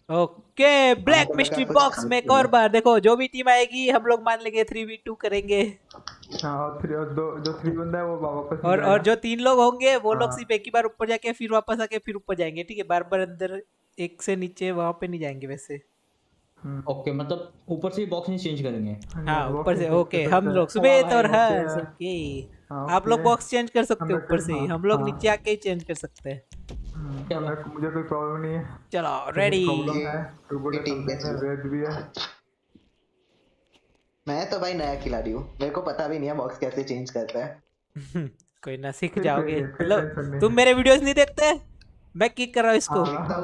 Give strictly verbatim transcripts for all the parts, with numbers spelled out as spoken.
Okay black mystery box में एक और बार देखो, जो भी टीम आएगी हम लोग मान लेंगे थ्री वी टू करेंगे। हाँ और थ्री और दो जो थ्री बंदा है वो वापस और और जो तीन लोग होंगे वो लोग हाँ। सिर्फ एक ही बार ऊपर जाके फिर वापस आके फिर ऊपर जाएंगे, ठीक है? बार बार अंदर एक से नीचे वहां पे नहीं जाएंगे वैसे। ओके मतलब ऊपर से बॉक्स नहीं चेंज करेंगे। हाँ ऊपर से ओके, हम लोग सुबह और हर्ष ओके आप लोग बॉक्स चेंज कर सकते हो ऊपर से, हम लोग नीचे आके ही चेंज कर सकते हैं। मुझे कोई प्रॉब्लम नहीं है। चलो रेडी। वेद भी है। मैं तो भाई नया खिलाड़ी हूँ, मेरे को पता भी नहीं है बॉक्स कैसे चेंज करता है। कोई ना सीख जाओगे। मतलब तुम मेरे वीडियोस नहीं देखते? मैं किक कर रहा हूँ इसको।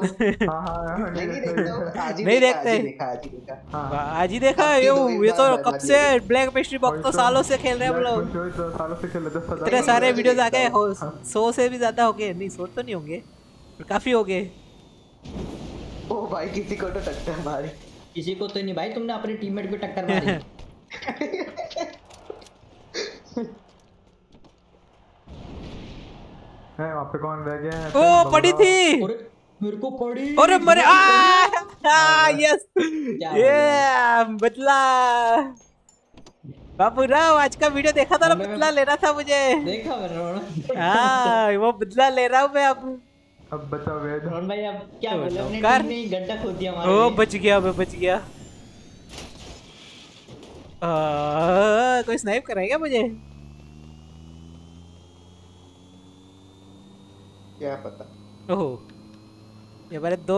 नहीं देखते? आज ही देखा ये ये तो कब से ब्लैक मिस्ट्री बॉक्स तो सालों से खेल रहे हैं हम लोग। इतने सारे वीडियोस आ गए, सौ से भी ज्यादा हो गए। नहीं सौ तो नहीं होंगे, काफी हो गए। ओ भाई किसी को तो टक्कर मारी। किसी को तो नहीं भाई, तुमने अपने टीममेट को टक्कर मारी। है वहाँ पे कौन रह गया है? ओ पड़ी थी मेरे को पड़ी। अरे मरे आ यस ये बदला। बाबू राव आज का वीडियो देखा था ना? बदला लेना था मुझे। देखा मैंने। हाँ वो बदला ले रहा हूँ मैं अब। अब बचा वेद। रोहन भाई अब क्या बोले, अपनी टीम ने गड्ढा खोद दिया हमारे। ओ बच गया, मैं बच गया। आ, कोई स्नाइप कराएगा मुझे? क्या पता। ओहो ये बारे दो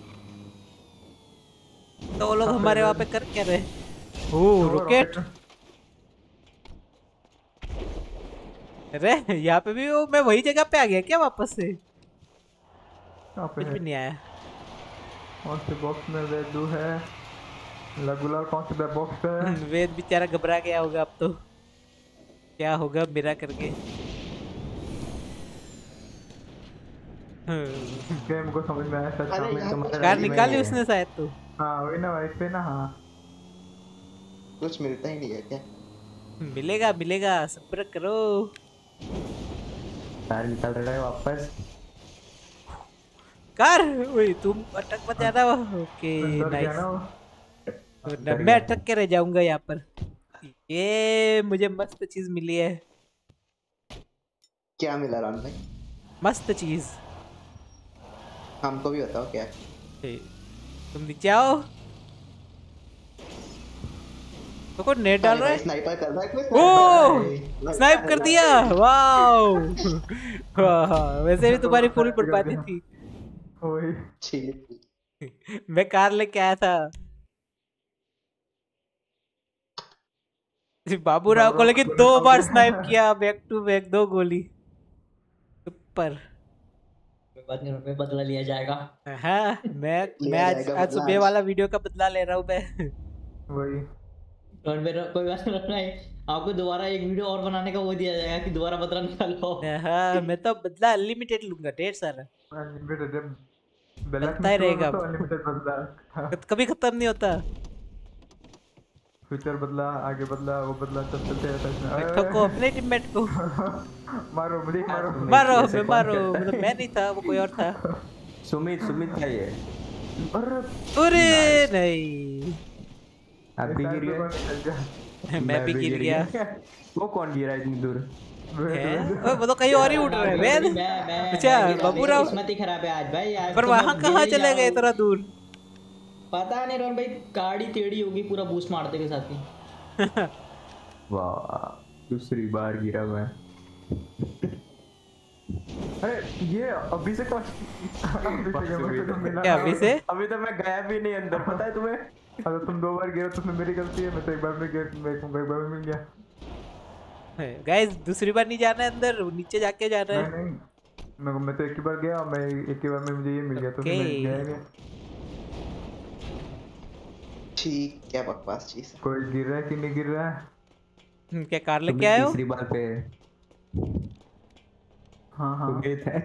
दो लोग हमारे वहाँ पे कर क्या रहे? Oh rocket. अरे यहाँ पे भी वो मैं वही जगह पे आ गया क्या वापस से? कुछ भी नहीं आया। कौन से बॉक्स में वेदू है? लगुलर कौन से बॉक्स है? वेद बेचारा घबरा गया होगा अब तो, क्या होगा मेरा करके। गेम को समझ में आया सच। कार निकाली उसने शायद तो। हाँ वही ना वाइस पे ना। हाँ कुछ मिलता ही नहीं है क्या? मिलेगा मिलेगा सब्र करो। कार निकल रहा है वापस। कार वही तुम अटक मत जाना। Okay nice. मैं अटक के रह जाऊंगा यहाँ पर। ये मुझे मस्त चीज मिली है। क्या मिला राम भाई? मस्त चीज। हमको भी बताओ क्या है। तुम नीचे आओ। तो कौन नेट डाल रहा है? स्नाइपर कर रहा है। ओह स्नाइप कर दिया। वाओ वाह वैसे भी तुम्हारी फुल बर्बादी थी। मैं कार लेके आया था। बाबू राव को लेकिन दो बार स्नाइप किया बैक टू बैक, दो गोली ऊपर। बदला लिया जाएगा। हाँ मैं मैं आज आज सुबह वाला वीडियो का बदला ले रहा हूँ मैं। वही और मेरा कोई बात नहीं, आपको दोबारा एक वीडियो और बनाने का वो दिया जाएगा कि दोबारा बदला निकालो। हाँ मैं तो बदला अनलिमिटेड लूंगा, ढेर सारा बनता ही रहेगा। कभी खत्म नहीं होता। फ्यूचर बदला, आगे बदला, वो बदला, सब चलते रहता है। ठोको अपने टीममेट को। मारो मुझे मारो मारो मैं मारो मतलब मैं नहीं था वो कोई और था। सुमित सुमित था ये। अरे नहीं आप भी गिर गए। मैं भी गिर गया। वो कौन गिरा इतनी दूर? है वो तो कहीं और ही उड़ रहा है। वेद अच्छा बाबू राव किस्मत ही खराब है आज भाई। आज पर वहाँ कहाँ चले गए इतना दूर? पता नहीं रोहन भाई, गाड़ी टेढ़ी होगी पूरा बूस्ट मारते के साथ ही। वाह दूसरी बार गिरा मैं। अरे ये अभी से कौन? क्या अभी से? अभी तो मैं गया भी नहीं अंदर, पता है तुम्हें? अगर तुम दो बार गिरे तो उसमें मेरी गलती है। मैं तो एक बार में गिर मैं एक बार में मिल गया। गाइस दूसरी बार नहीं जाना है अंदर, नीचे जाके जाना है। नहीं नहीं मैं मैं तो एक ही बार गया, मैं एक ही बार में मुझे ये मिल गया तो मैं गया नहीं। ठीक क्या बकवास चीज। कोई गिर रहा है कि नहीं गिर रहा है? क्या कार लेके आए हो? तीसरी बार पे हाँ हाँ गए थे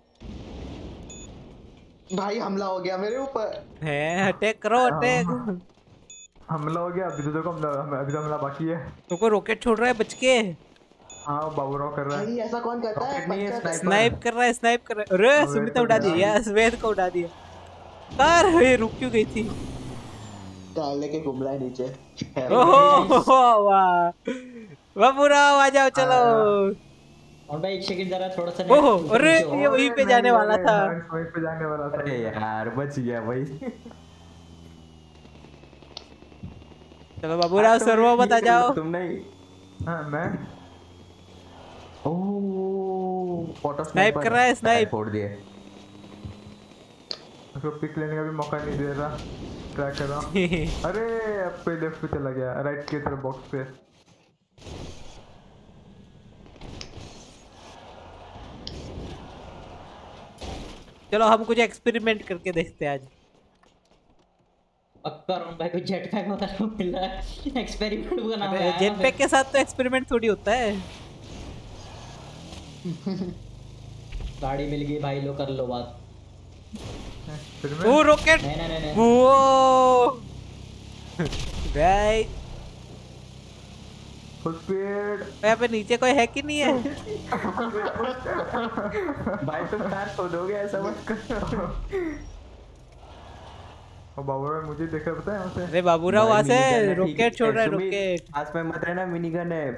भाई। हमला हो गया मेरे ऊपर। है अटैक करो अटैक। हमला हो गया। अभी तो देखो अभी तो हमला बाकी है। तो कोई रॉकेट छोड़ रहा है बच के। हाँ बाबूराव कर रहा है। ऐसा कौन करता है? स्नाइप कर रहा है स्नाइप कर रहा है। अरे सुमित उड़ा दिया, स्वेद को उड़ा दिया। कार ये रुक क्यों गई थी? कार लेके घूम रहा है नीचे। ओह वाह बाबूराव आ जाओ चलो। और भाई एक सेकंड जरा थोड़ा सा ओहो अरे ये वहीं पे जाने वाला था। वहीं पे जाने वाला था। अरे यार बच गया भाई। चलो बाबूराव सर्वो मत आ जाओ। तुम नहीं। हाँ मैं ओह ऑटो स्नाइप कर रहा है स्नाइप। फोड़ दिए। उसको पिक लेने का भी मौका नहीं दे रहा। ट्रैक कर रहा हूँ। अरे अब पे लेफ्ट पे चला गया राइट की तरफ बॉक्स पे। चलो हम कुछ एक्सपेरिमेंट करके देखते हैं आज। पक्का रोन भाई को जेट पैक वगैरह मिल रहा है एक्सपेरिमेंट का नाम है। जेट पैक के साथ तो एक्सपेरिमेंट थोड़ी होता है। गाड़ी मिल गई भाई लो कर लो बात। वो रॉकेट नहीं नहीं नहीं वो भाई फुल स्पीड। यहाँ पे नीचे कोई है कि नहीं है? भाई तुम कार खोदोगे ऐसा मत करो। और बाबूराव मुझे देख रहा पता है वहाँ से। अरे बाबूराव वहाँ से रॉकेट छोड़ रहा है रॉकेट। आस में मत रहना मिनी गन है।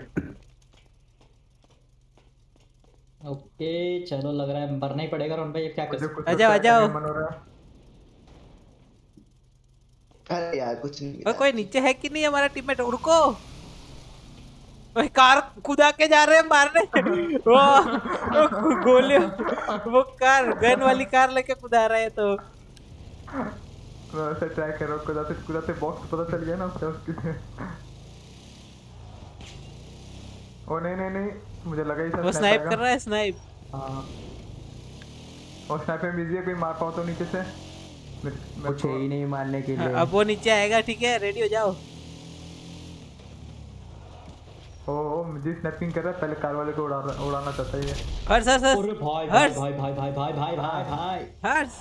ओके चलो लग रहा है मरना ही पड़ेगा रोन भाई। क्या कर सकते आ जाओ आ जाओ। अरे यार कुछ नहीं। और कोई नीचे है कि नहीं हमारा टीममेट? रुको वो कार खुदा के जा रहे हैं मारने। वो, वो गोली वो कार गन वाली कार लेके कुदा रहा है तो मैं वैसे ट्राई कर रहा हूँ। कुदा से कुदा से बॉक्स पता चल गया ना उससे उसकी। ओ नहीं नहीं नहीं मुझे लगा ही था वो स्नाइप कर रहा है स्नाइप। हाँ और स्नाइप में बिजी है कोई मार पाओ तो नीचे से। कुछ है ही नहीं मारने के लिए। अब वो नीचे आएगा ठीक है रेडी हो जाओ। ओ ओ मुझे स्नैपिंग कर रहा है पहले कार वाले को उड़ा उड़ाना चाहता है ये। हर्ष हर्ष हर्ष अरे भाई भाई हर्ष भाई भाई भाई भाई भाई भाई भाई हर्ष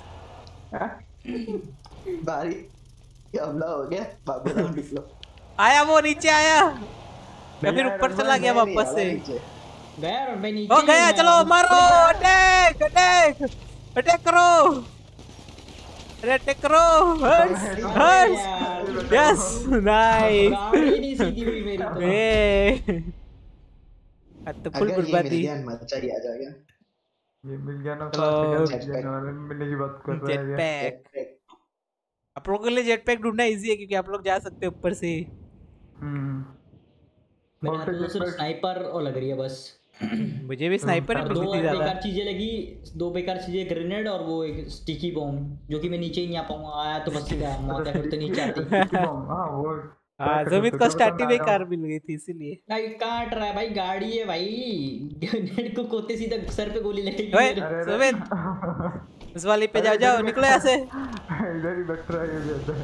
बारी ये हमला हो गया। बाबूराव निकलो। आया वो नीचे आया या फिर ऊपर चला गया वापस से। गया रोन भाई नीचे ओ गया चलो मारो अटैक अटैक अटैक करो। अरे अटैक करो हर्ष हर्ष यस नाइस। गाड़ी नहीं सीधी हुई मेरी तो। ए अब तो फुल अगर ये मिल बर्बादी। गया मजा ही आ जाएगा। ये मिल गया ना चलो, मिलने की बात कर रहा जेट है ये। पैक आप लोगों के लिए जेट पैक ढूंढना इजी है क्योंकि आप लोग जा सकते हैं ऊपर से। हम्म मेरे और हाथ फिर में तो सिर्फ jetpack- स्नाइपर और लग रही है बस। मुझे भी स्नाइपर ही और दो मिली थी ज्यादा। बेकार चीजें लगी। दो बेकार चीजें ग्रेनेड और वो एक स्टिकी बॉम्ब जो कि मैं नीचे ही नहीं आ पाऊंगा। आया तो बस सीधा मौत है फिर तो नीचे आती। हाँ वो हाँ सुमित को स्टार्टिंग में कार मिल गई थी इसीलिए। भाई काट रहा है भाई गाड़ी है भाई। ग्रेनेड को कोते सीधा सर पे गोली लगेगी ओए मेरे। सुमित उस वाली पे जाओ जाओ निकलो यहाँ से। इधर ही बैठ रहा है ये भी अंदर।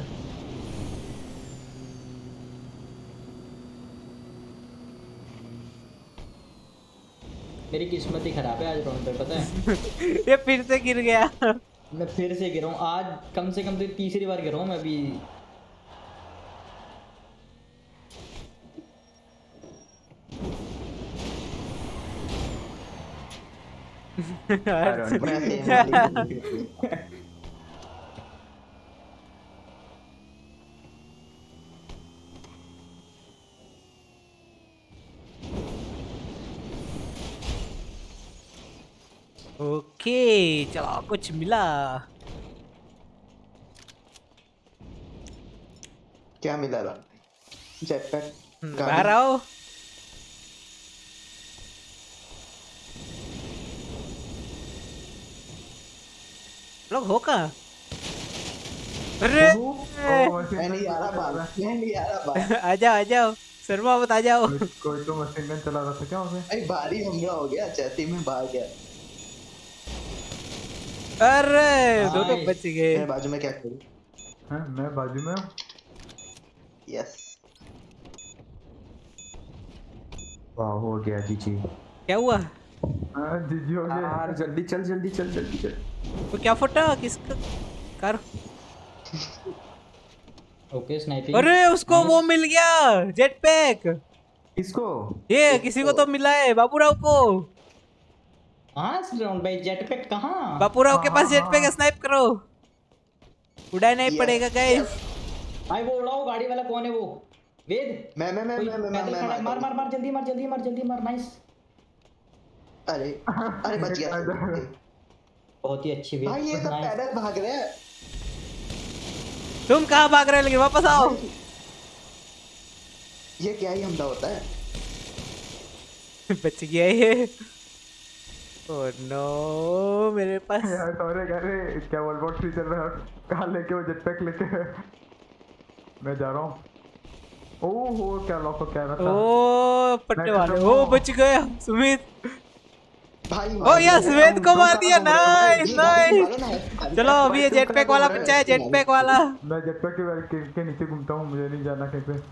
मेरी किस्मत ही खराब है आज राउंड पे पता है। ये फिर से गिर गया। मैं फिर से गिरा हूँ आज कम से कम तो तीसरी बार गिरा हूँ मैं अभी। ओके चलो कुछ मिला। क्या मिला रहा? जेटपैक। बाहर आओ। लोग हो कहाँ? अरे मैं नहीं आ रहा बाहर। मैं नहीं आ रहा बाहर। आ जाओ आ जाओ शर्मा मत आ जाओ। कोई तो मशीन गन चला रहा था क्या उसमें? अरे भारी हमला हो गया जैसे ही मैं बाहर गया। अरे दोनों बच गए। मेरे बाजू में क्या करूं? हाँ मैं बाजू में हूँ। यस वाह हो गया जीजी। क्या हुआ? हाँ जीजी हो गया। यार जल्दी चल जल्दी चल जल्दी चल। वो क्या फटा किसका कार? Okay sniping. अरे उसको वो मिल गया जेट पैक। किसको? ये किसी को तो मिला है बाबूराव को। हाँ राउंड भाई जेट पैक कहाँ? बाबूराव के पास जेट पैक है स्नाइप करो। उड़ाना ही पड़ेगा गाइस। भाई वो उड़ाओ गाड़ी वाला कौन है वो? वेद। मैं मैं मैं कोई मैं मैं पैदल मैं खड़ा है। मार मारता मार मार जल्दी मार जल्दी मार जल्दी मार। नाइस। हूँ। अरे अरे बच गया। बहुत ही अच्छी वेद। भाई ये सब नाइस। पैदल भाग रहे हैं। तुम कहाँ भाग रहे हो लेकिन वापस आओ। ये क्या ही हमला होता है? बच गया ये। ओह नो मेरे पास यार सॉरी अरे क्या वर्ल्ड वॉर थ्री चल रहा है? कहाँ लेके वो जेट पैक लेके मैं जा रहा हूँ। ओहो क्या लॉक क्या रहा ओ पट्टे वाले। ओ बच गया सुमित। भाई ओ यस वेद को मार दिया। Nice nice. चलो अभी ये जेट पैक वाला बच्चा है। जेट पैक वाला मैं जेट पैक के, के नीचे घूमता हूँ। मुझे नहीं जाना कहीं पे।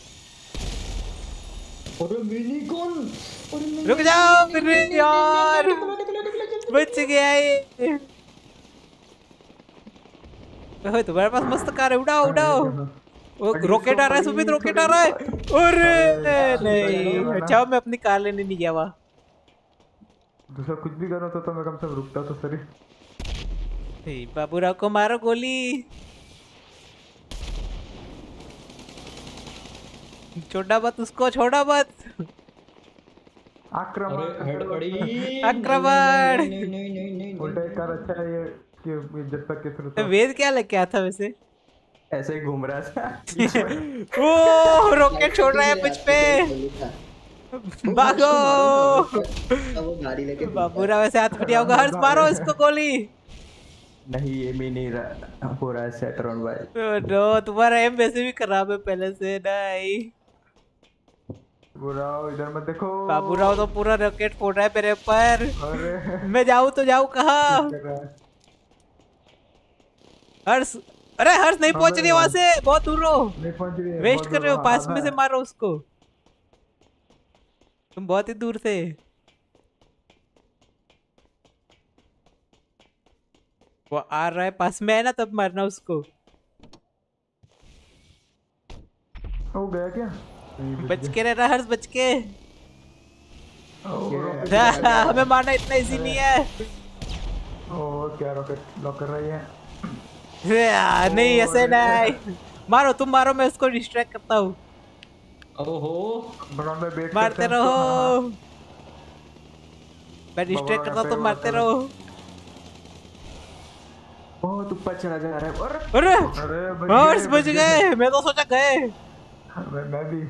अरे मिनी कौन? रुक जाओ फिर यार। बच गया ये। ओए तुम्हारे पास मस्त कार है। उड़ाओ उड़ाओ। वो रॉकेट आ रहा है सुमित। रॉकेट आ रहा है। अरे नहीं अच्छा मैं अपनी कार लेने नहीं गया वहाँ। दूसरा कुछ भी करना तो, तो मैं कम से कम रुकता तो सही। बाबूराव को मारो गोली। छोड़ा मत उसको। छोड़ा मत। आक्रमण आक्रमण। उल्टा एक कार अच्छा है ये कि जब तक के थ्रू। वेद क्या लेके आया था वैसे? ऐसे ही घूम रहा था। ओ रॉकेट छोड़ रहा है मुझ पे। भागो। वो गाड़ी लेके बाबूराव वैसे हाथ पिटिया होगा। हर्ष मारो इसको गोली। नहीं ये भी नहीं रहा हो रहा है सेटरॉन भाई। नो तुम्हारा एम वैसे भी खराब है पहले से। नहीं बुराओ इधर मत देखो। बाबूराव तो पूरा रॉकेट फोड़ रहा है मेरे ऊपर। अरे मैं जाऊँ तो जाऊँ कहाँ? हर्ष अरे हर्ष नहीं पहुंच रही वहां से। बहुत दूर हो। नहीं पहुंच रही है। वेस्ट कर रहे हो। पास में से मारो उसको। तुम बहुत ही दूर थे। वो आ रहा है पास में है ना तब मारना उसको। हो गया क्या? बच के रहना हर्ष बच के। हमें मारना इतना इजी नहीं है। ओ क्या रॉकेट लॉक कर रही है? नहीं ऐसे नहीं। मारो तुम मारो मैं उसको डिस्ट्रैक्ट करता हूँ। ओहो मारते रहो। मैं डिस्ट्रैक्ट करता हूँ तुम मारते रहो। बहुत ऊपर चला जा रहा है। अरे हर्ष बच गए। मैं तो सोचा गए। मैं भी।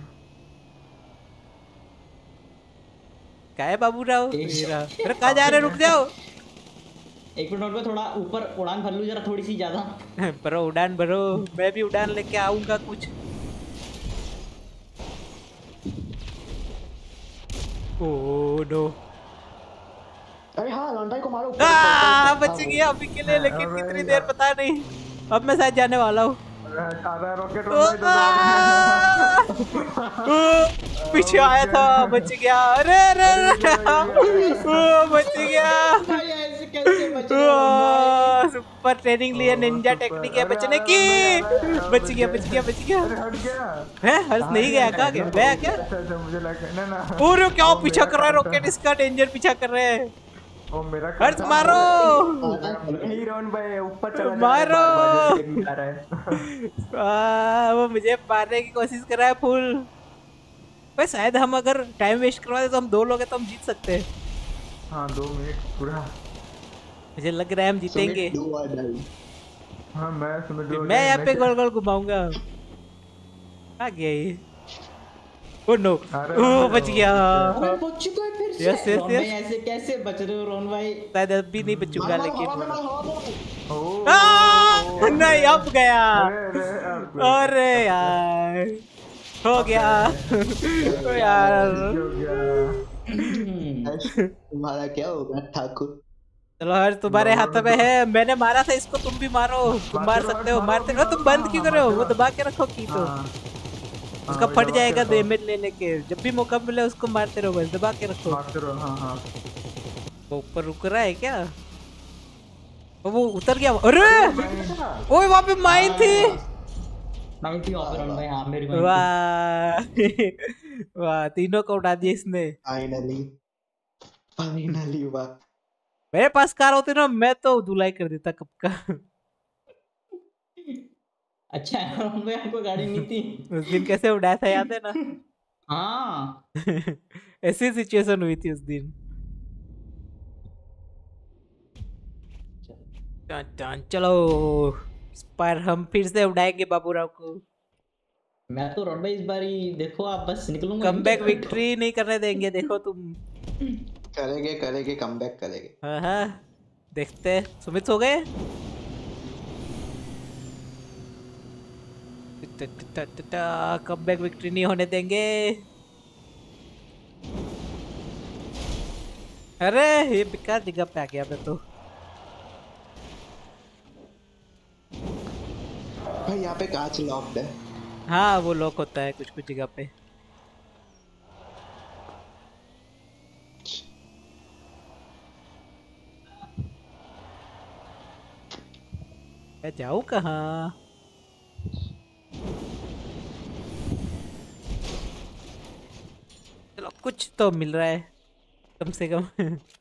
क्या है बाबूराव? अरे कहाँ जा रहे? रुक जाओ। एक मिनट में थोड़ा ऊपर उड़ान भर लूं जरा थोड़ी सी ज्यादा। भरो उड़ान भरो। मैं भी उड़ान लेके आऊंगा कुछ। Oh no. अरे हाँ लॉन्ड्राई को मारो। आ, बच गया अभी के लिए लेकिन कितनी देर पता नहीं। अब मैं शायद जाने वाला हूँ। रॉकेट पीछे आया था। बच गया। अरे अरे बच गया। सुपर ट्रेनिंग लिए निंजा टेक्निक है बचने की। बच गया बच गया बच गया। है हर्ष नहीं गया कहाँ गया? गया क्या? मुझे लगा पूरे क्या पीछा कर रहा है रॉकेट? इसका डेंजर पीछा कर रहे हैं। ओ मेरा हर्ष मारो। हीरोन भाई ऊपर चला मारो। जा रहा है। आ, वो मुझे मारने की कोशिश कर रहा है फुल। भाई शायद हम अगर टाइम वेस्ट करवा दे तो हम दो लोग हैं तो हम जीत सकते हैं। हाँ दो मिनट पूरा। मुझे लग रहा है हम जीतेंगे। हाँ मैं समझ रहा हूँ। मैं यहाँ पे गोल गोल घुमाऊंगा। आ गया ये। Oh no. ओह बच गया। अरे बच गए फिर से। Yes yes yes. ऐसे कैसे बच रहे हो रोन भाई? शायद अब भी नहीं बचूंगा लेकिन। ओह नहीं अब गया। अरे यार हो गया। ओ यार तुम्हारा क्या होगा ठाकुर? चलो हर्ष तुम्हारे हाथ में है। मैंने मारा था इसको। तुम भी मारो। तुम मार सकते हो। मारते रहो। तुम बंद क्यों कर रहे हो? वो दबा के रखो की तो उसका फट जाएगा डैमेज लेने के। जब भी मौका मिले उसको मारते रहो बस। दबा के रखो। मारते रहो। हाँ हाँ वो ऊपर रुक रहा है क्या? वो उतर गया। अरे ओए वहाँ पे माइन थी। माइन थी वहाँ पे रोन भाई। हाँ मेरी माइन थी। वाह वाह तीनों को उड़ा दिया इसने। फाइनली फाइनली वाह। मेरे पास कार होती ना मैं तो धुलाई कर देता कब का। अच्छा अरुण भाई आपको गाड़ी नहीं थी? उस दिन कैसे उड़ाया था याद है ना? हाँ ऐसी सिचुएशन हुई थी उस दिन। टन टन चलो इस पर हम फिर से उड़ाएंगे बाबूराव को। मैं तो अरुण भाई इस बारी देखो आप बस निकलूंगा कमबैक विक्ट्री नहीं करने देंगे देखो तुम। करेंगे करेंगे कमबैक करेंगे। हाँ हाँ देखते हैं। सुमित सो गए? कमबैक विक्ट्री नहीं होने देंगे। अरे ये बेकार जगह पे आ गया मैं तो। भाई यहाँ पे कांच लॉक्ड है। हाँ वो लॉक होता है कुछ कुछ जगह पे। मैं जाऊँ कहाँ? चलो कुछ तो मिल रहा है कम से कम।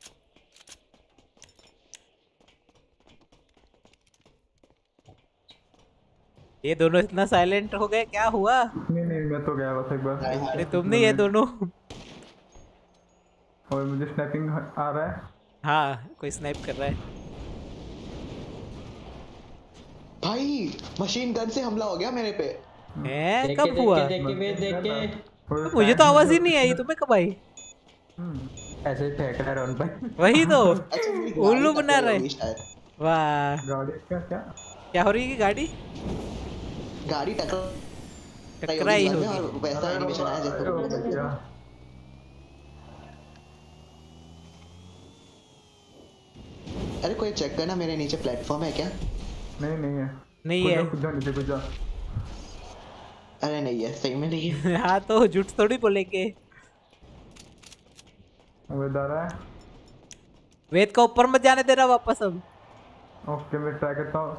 ये दोनों इतना साइलेंट हो गए, क्या हुआ? नहीं नहीं मैं तो गया बस एक बार। अरे तुम नहीं, ये दोनों। और मुझे स्नैपिंग आ रहा है। हाँ कोई स्नाइप कर रहा है। भाई मशीन गन से हमला हो गया मेरे पे। हैं देख कब के हुआ? देख के देख के देख के और मुझे तो आवाज ही नहीं आई, तुम्हें कब आई? ऐसे ही फेंक रहा है अरुण भाई। वही तो अच्छा मेरी गाड़ी उल्लू बना टक्कर रहे। होगी शायद। वाह गाड़ी क्या क्या क्या हो रही है गाड़ी? गाड़ी टक्कर टकराई होगी होगी। और वैसा एनिमेशन आया जैसे क्या? अरे कोई चेक करना मेरे नीचे प्लेटफॉर्म है क्या? नहीं नहीं है। नहीं कुछ है। कुछ जा नीचे कुछ जा। अरे नहीं है, सही में नहीं है। हाँ तो झूठ थोड़ी बोलेंगे। वो इधर है। वेद का ऊपर मत जाने देना वापस अब। ओके मैं ट्राई करता हूँ।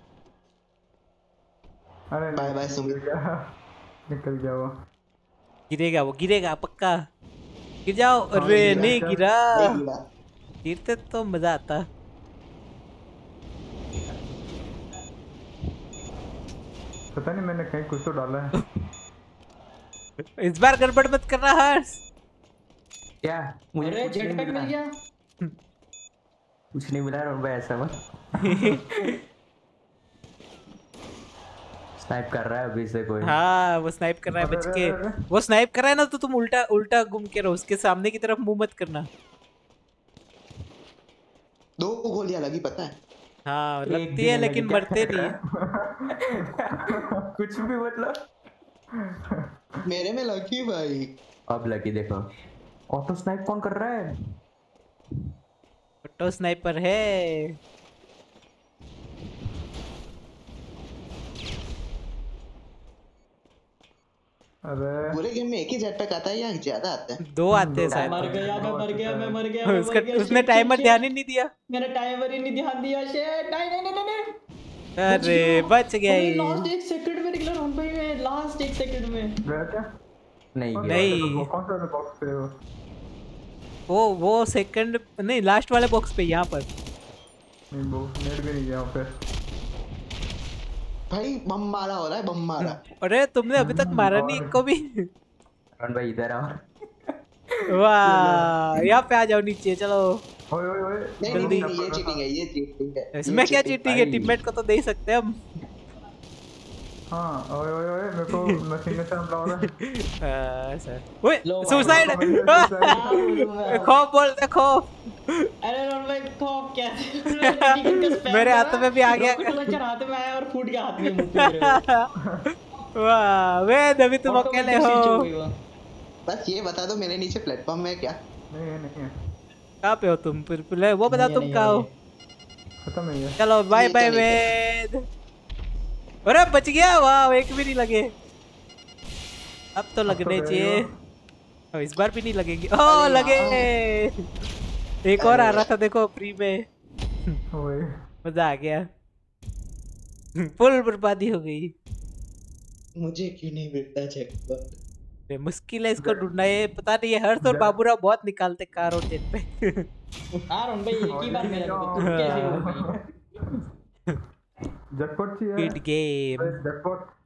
अरे बाय नहीं, बाय सुमित। निकल गया निकल गया वो। गिरेगा वो, गिरेगा पक्का। गिर जाओ। अरे गिरा नहीं क्या? गिरा। नहीं गिरा। गिरते तो मजा आता। पता नहीं मैंने कहीं कुछ तो डाला है। इस बार गड़बड़ मत करना हर्ष। क्या मुझे अरे कुछ नहीं जेटपैक मिल मिला। गया। कुछ नहीं मिला अरुण भाई ऐसा मत। स्नाइप कर रहा है अभी से कोई। हाँ वो स्नाइप कर रहा है बच के। अरे, अरे, अरे। वो स्नाइप कर रहा है ना तो तुम उल्टा उल्टा घूम के रहो, उसके सामने की तरफ मुंह मत करना। दो गोलियां लगी पता है। हाँ एक लगती भी है नहीं लेकिन लगी, क्या मरते फेंक नहीं रहा है। कुछ भी मतलब। मेरे में लगी भाई। अब लगी देखो। ऑटो स्नाइप कौन कर रहा है? ऑटो स्नाइपर है। अरे पूरे गेम में एक ही जेटपैक आता है या ज्यादा आता है? दो आते हैं शायद। मर गया मैं मर गया मैं मर गया मैं उसका मर गया। उसने shit, टाइमर shit, ध्यान shit। ही नहीं दिया। मैंने टाइमर ही नहीं ध्यान दिया। शेट नहीं नहीं नहीं नहीं। अरे बच गया ये। लास्ट एक सेकंड में निकला अरुण भाई में। लास्ट एक सेकंड में। गया क्या? नहीं कौन गया। सा नहीं। वाला- कौन सा वाला बॉक्स पे हो? वो वो सेकंड नहीं, लास्ट वाले बॉक्स पे यहाँ पर। नहीं वो नेट भी नहीं गया वहाँ पे। भाई बम मारा हो रहा है, बम मारा। अरे तुमने अभी तक मारा नहीं और- इनको भी। अरुण भाई इधर आओ। वाह यहाँ पे आ जाओ नीचे चलो। ओए ओए ओए नहीं जल्दी। नहीं नहीं, ये चीटिंग है, ये चीटिंग है। इसमें ये क्या cheating। चीटिंग है? टीममेट को तो दे ही सकते हैं हम। हाँ ओए ओए ओए मेरे को मशीन से हमला हो रहा है। आ, सर ओए लो भाई, सुसाइड। लो भाई, suicide। खौफ बोलते खौफ। अरे अरुण भाई खौफ क्या? टिकट का spam मेरे करा, हाथ में भी आ गया। rocket launcher हाथ में आया और फूट गया हाथ में मुंह पे मेरे। वाह वे अभी तुम अकेले Automatic switch हो। गई वो। बस ये बता दो मेरे नीचे प्लेटफॉर्म में है क्या? नहीं है नहीं है कहाँ पे हो तुम? फिर पहले वो बताओ नहीं, तुम नहीं, कहाँ हो। नहीं। खत्म है ये। चलो बाय ये तो बाय नहीं वेद। अरे बच गया। वाह एक भी नहीं लगे। अब तो लगने गए चाहिए। हो। अब इस बार भी नहीं लगेंगे। ओ अरे लगे। एक और आ अरे। रहा था देखो फ्री में। ओए मजा आ गया। फुल बर्बादी हो गई। मुझे क्यों नहीं मिलता चेकपॉइंट? अरे मुश्किल है इसको ढूंढना। ये पता नहीं है हर्ष और बाबूराव बहुत निकालते कार और जेट पे। हाँ अरुण भाई एक ही बार मिला मेरे को, तुम कैसे हो गई? जैकपॉट चाहिए गुड गेम जैकपॉट